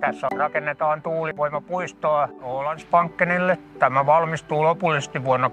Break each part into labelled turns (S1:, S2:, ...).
S1: Tässä rakennetaan tuulivoimapuistoa Ålandsbankenille. Tämä valmistuu lopullisesti vuonna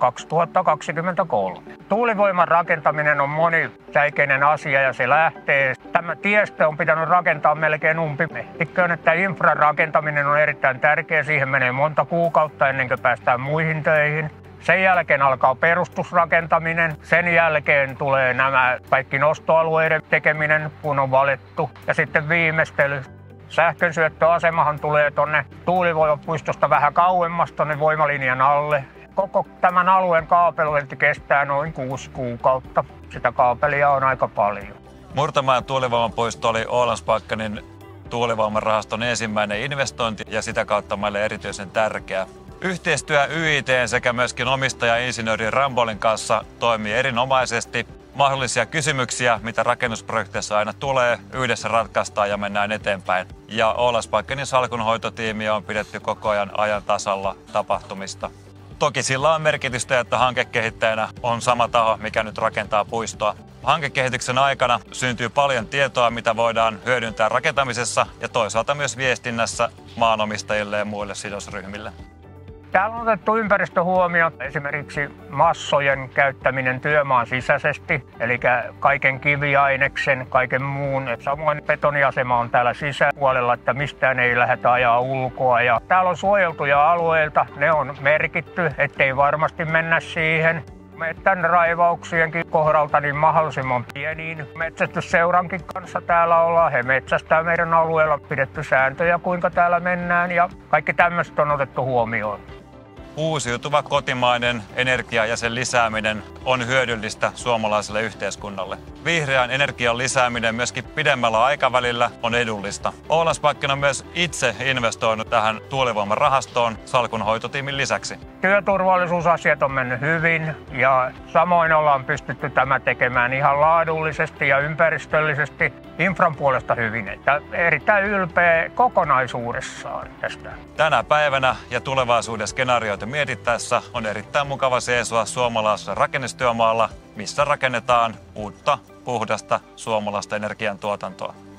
S1: 2023. Tuulivoiman rakentaminen on monisäikeinen asia ja se lähtee. Tämä tiestö on pitänyt rakentaa melkein umpimehtikköön, että infran rakentaminen on erittäin tärkeä. Siihen menee monta kuukautta ennen kuin päästään muihin töihin. Sen jälkeen alkaa perustusrakentaminen. Sen jälkeen tulee nämä kaikki nostoalueiden tekeminen, kun on valettu. Ja sitten viimeistely. Sähkönsyöttöasemahan tulee tuonne tuulivoimapuistosta vähän kauemmas tuonne voimalinjan alle. Koko tämän alueen kaapelointi kestää noin 6 kuukautta. Sitä kaapelia on aika paljon.
S2: Murtamäen tuulivoimapuisto oli Ålandsbankenin tuulivoimarahaston ensimmäinen investointi ja sitä kautta meille erityisen tärkeä. Yhteistyö YIT sekä myöskin omistaja-insinööri Rambollin kanssa toimii erinomaisesti. Mahdollisia kysymyksiä, mitä rakennusprojekteissa aina tulee, yhdessä ratkaistaan ja mennään eteenpäin. Ja Ålandsbankenin salkunhoitotiimi on pidetty koko ajan tasalla tapahtumista. Toki sillä on merkitystä, että hankekehittäjänä on sama taho, mikä nyt rakentaa puistoa. Hankekehityksen aikana syntyy paljon tietoa, mitä voidaan hyödyntää rakentamisessa ja toisaalta myös viestinnässä maanomistajille ja muille sidosryhmille.
S1: Täällä on otettu ympäristöhuomioon esimerkiksi massojen käyttäminen työmaan sisäisesti, eli kaiken kiviaineksen, kaiken muun. Samoin betoniasema on täällä sisäpuolella, että mistään ei lähdetä ajaa ulkoa. Ja täällä on suojeltuja alueilta, ne on merkitty, ettei varmasti mennä siihen. Metsän raivauksienkin kohdalta niin mahdollisimman pieniin. Metsästysseurankin kanssa täällä ollaan. He metsästää meidän alueella, pidetty sääntöjä kuinka täällä mennään ja kaikki tämmöiset on otettu huomioon.
S2: Uusiutuva kotimainen energia ja sen lisääminen on hyödyllistä suomalaiselle yhteiskunnalle. Vihreän energian lisääminen myöskin pidemmällä aikavälillä on edullista. Ålandsbanken on myös itse investoinut tähän tuulivoimarahastoon salkunhoitotiimin lisäksi.
S1: Työturvallisuusasiat on mennyt hyvin ja samoin ollaan pystytty tämä tekemään ihan laadullisesti ja ympäristöllisesti infran puolesta hyvin. Että erittäin ylpeä kokonaisuudessaan tästä.
S2: Tänä päivänä ja tulevaisuuden skenaarioita mietittäessä on erittäin mukava seisoa suomalaisella rakennustyömaalla, missä rakennetaan uutta, puhdasta suomalaista energiantuotantoa.